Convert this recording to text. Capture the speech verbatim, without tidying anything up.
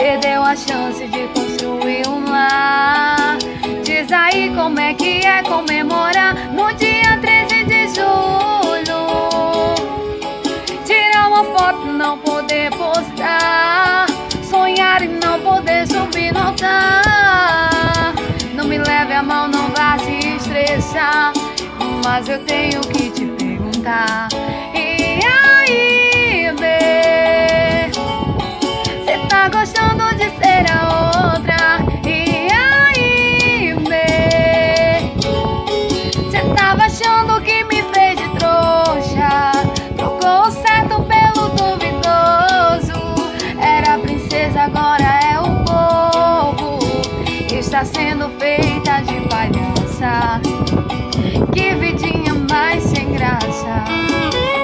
perdeu a chance de construir um lar. Diz aí como é que é comemorar no dia treze de julho. Tirar uma foto, não poder postar, sonhar e não poder subir no altar. Não me leve a mão, não vá se estressar, mas eu tenho que te perguntar. E aí, bê, cê tá gostando de ser a outra? E aí, bê, cê tava achando que me fez de trouxa, trocou o certo pelo duvidoso. Era a princesa, agora é o bobo, está sendo feita de palhaça. Que vidinha mais sem graça.